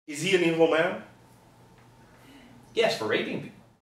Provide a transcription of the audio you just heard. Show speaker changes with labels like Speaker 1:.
Speaker 1: Is he an evil man?
Speaker 2: Yes, for raping